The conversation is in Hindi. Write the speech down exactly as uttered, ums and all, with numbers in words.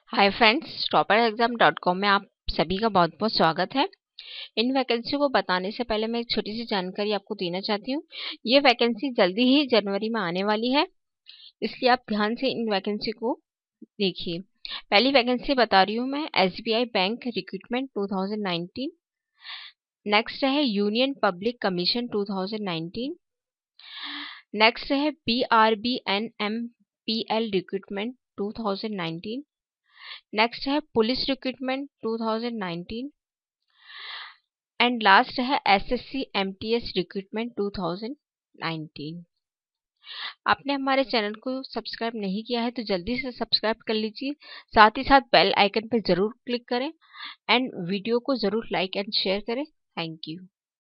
हाय friends, topper exam dot com में आप सभी का बहुत बहुत स्वागत है। इन वैकेंसी को बताने से पहले मैं एक छोटी सी जानकारी आपको देना चाहती हूँ। ये वैकेंसी जल्दी ही जनवरी में आने वाली है, इसलिए आप ध्यान से इन वैकेंसी को देखिए। पहली वैकेंसी बता रही हूँ मैं, S B I bank recruitment two thousand nineteen. Next है union public commission two thousand nineteen. Next है B R B N M P L recruitment two thousand nineteen. Next है police recruitment two thousand nineteen and last है SSC MTS recruitment two thousand nineteen. आपने हमारे चैनल को सब्सक्राइब नहीं किया है तो जल्दी से सब्सक्राइब कर लीजिए, साथ ही साथ बेल आइकन पर जरूर क्लिक करें एंड वीडियो को जरूर लाइक एंड शेयर करें। Thank you.